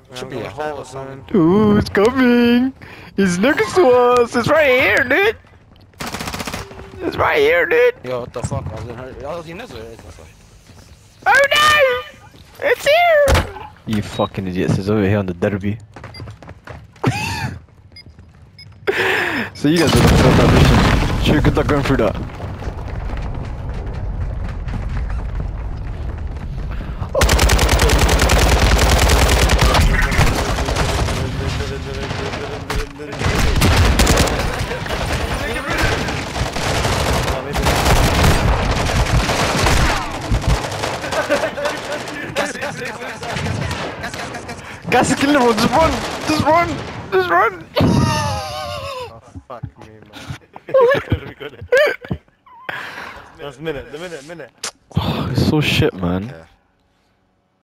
Should be a hole or something. Ooh, it's coming! It's next to us! It's right here, dude! It's right here, dude! Yo, what the fuck? I was in her. I was in this way. Oh no! It's here! You fucking idiots, it's over here on the derby. So you guys are gonna fail that mission. Sure, good luck going through that. Guys, kill them all, just run! Just run! Just run! Oh, fuck me, man. We got it. That's minute. Oh, it's so shit, man. Yeah.